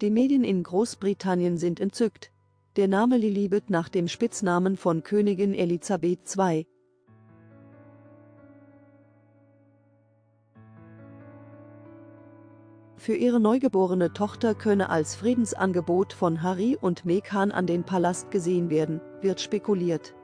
Die Medien in Großbritannien sind entzückt. Der Name Lilibet nach dem Spitznamen von Königin Elisabeth II. Für ihre neugeborene Tochter könne als Friedensangebot von Harry und Meghan an den Palast gesehen werden, wird spekuliert.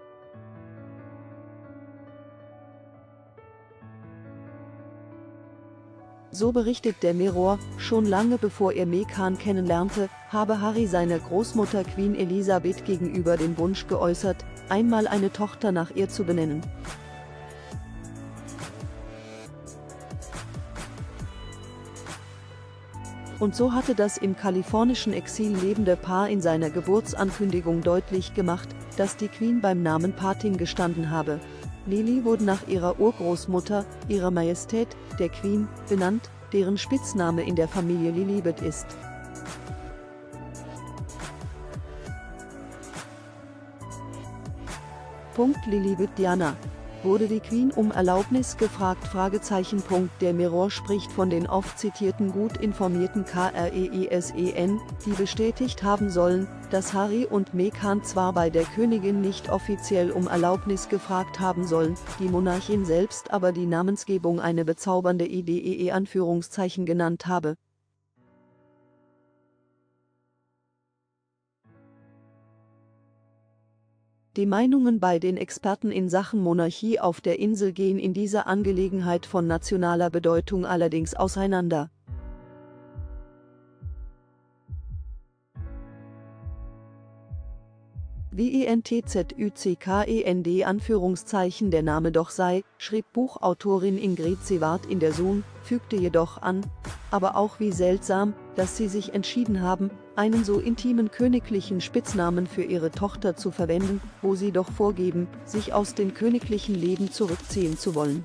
So berichtet der Mirror, schon lange bevor er Meghan kennenlernte, habe Harry seiner Großmutter Queen Elisabeth gegenüber den Wunsch geäußert, einmal eine Tochter nach ihr zu benennen. Und so hatte das im kalifornischen Exil lebende Paar in seiner Geburtsankündigung deutlich gemacht, dass die Queen beim Namen Patin gestanden habe. Lily wurde nach ihrer Urgroßmutter, ihrer Majestät, der Queen, benannt, deren Spitzname in der Familie Lilibet ist. Lilibet Diana. Wurde die Queen um Erlaubnis gefragt? Der Mirror spricht von den oft zitierten gut informierten KREISEN, die bestätigt haben sollen, dass Harry und Meghan zwar bei der Königin nicht offiziell um Erlaubnis gefragt haben sollen, die Monarchin selbst aber die Namensgebung eine bezaubernde Idee genannt habe. Die Meinungen bei den Experten in Sachen Monarchie auf der Insel gehen in dieser Angelegenheit von nationaler Bedeutung allerdings auseinander. Wie INTZÜCKEND der Name doch sei, schrieb Buchautorin Ingrid Seward in der Sun, fügte jedoch an, aber auch wie seltsam, dass sie sich entschieden haben, einen so intimen königlichen Spitznamen für ihre Tochter zu verwenden, wo sie doch vorgeben, sich aus dem königlichen Leben zurückziehen zu wollen.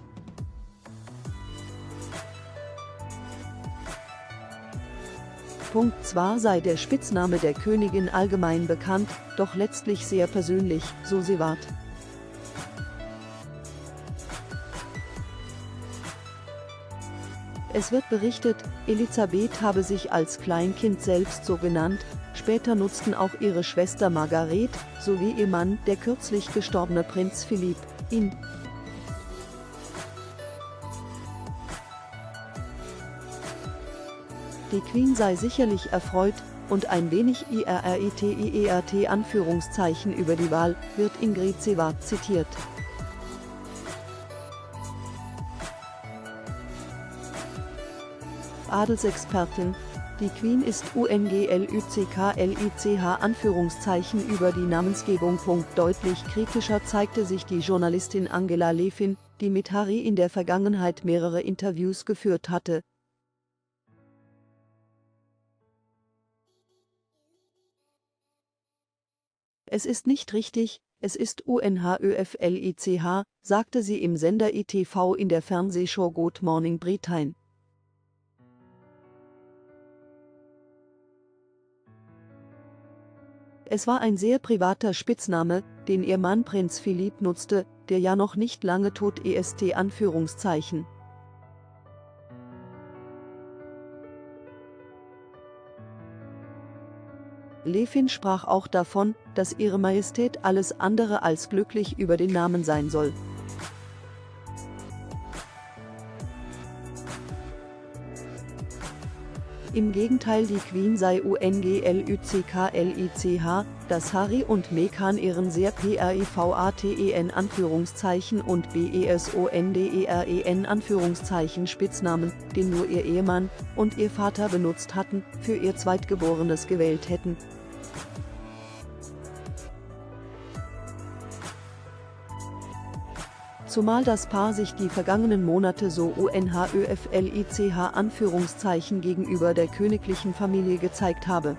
Zwar sei der Spitzname der Königin allgemein bekannt, doch letztlich sehr persönlich, so Seward. Es wird berichtet, Elisabeth habe sich als Kleinkind selbst so genannt, später nutzten auch ihre Schwester Margaret, sowie ihr Mann, der kürzlich gestorbene Prinz Philipp, ihn. Die Queen sei sicherlich erfreut und ein wenig IRRITIERT über die Wahl, wird Ingrid Seward zitiert. Adelsexpertin. Die Queen ist UNGLÜCKLICH über die Namensgebung. Deutlich kritischer zeigte sich die Journalistin Angela Levin, die mit Harry in der Vergangenheit mehrere Interviews geführt hatte. Es ist nicht richtig, es ist UNHÖFLICH, sagte sie im Sender ITV in der Fernsehshow Good Morning Britain. Es war ein sehr privater Spitzname, den ihr Mann Prinz Philipp nutzte, der ja noch nicht lange tot ist. Levin sprach auch davon, dass ihre Majestät alles andere als glücklich über den Namen sein soll. Im Gegenteil, die Queen sei UNGLÜCKLICH, dass Harry und Meghan ihren sehr PRIVATEN und BESONDEREN Spitznamen, den nur ihr Ehemann und ihr Vater benutzt hatten, für ihr Zweitgeborenes gewählt hätten. Zumal das Paar sich die vergangenen Monate so UNHÖFLICH gegenüber der königlichen Familie gezeigt habe.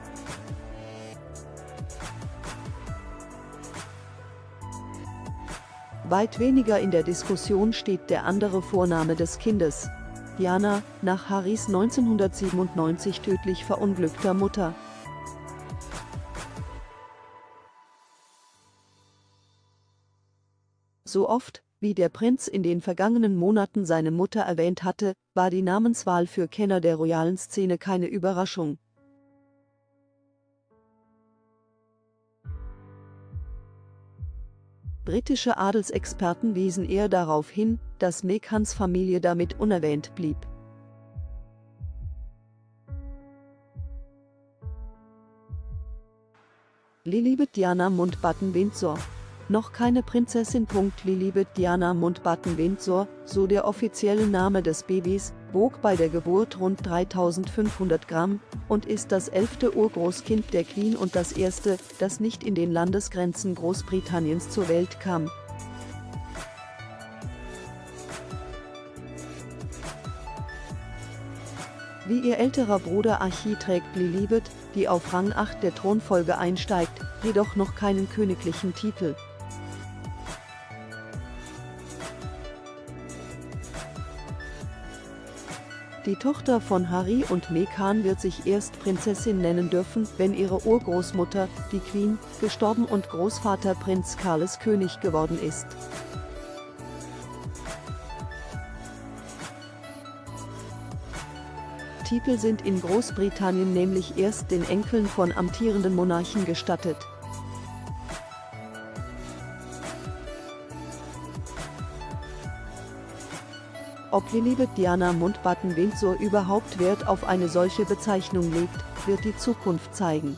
Weit weniger in der Diskussion steht der andere Vorname des Kindes, Diana, nach Harrys 1997 tödlich verunglückter Mutter. So oft, wie der Prinz in den vergangenen Monaten seine Mutter erwähnt hatte, war die Namenswahl für Kenner der royalen Szene keine Überraschung. Britische Adelsexperten wiesen eher darauf hin, dass Meghans Familie damit unerwähnt blieb. Lilibet Diana Mountbatten-Windsor. Noch keine Prinzessin. Lilibet Diana Mountbatten-Windsor, so der offizielle Name des Babys, wog bei der Geburt rund 3500 Gramm und ist das 11. Urgroßkind der Queen und das erste, das nicht in den Landesgrenzen Großbritanniens zur Welt kam. Wie ihr älterer Bruder Archie trägt Lilibet, die auf Rang 8 der Thronfolge einsteigt, jedoch noch keinen königlichen Titel. Die Tochter von Harry und Meghan wird sich erst Prinzessin nennen dürfen, wenn ihre Urgroßmutter, die Queen, gestorben und Großvater Prinz Charles König geworden ist. Titel sind in Großbritannien nämlich erst den Enkeln von amtierenden Monarchen gestattet. Ob Lilibet Diana Mountbatten-Windsor überhaupt Wert auf eine solche Bezeichnung legt, wird die Zukunft zeigen.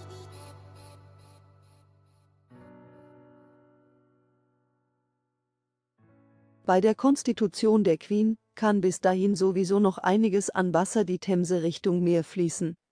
Bei der Konstitution der Queen kann bis dahin sowieso noch einiges an Wasser die Themse Richtung Meer fließen.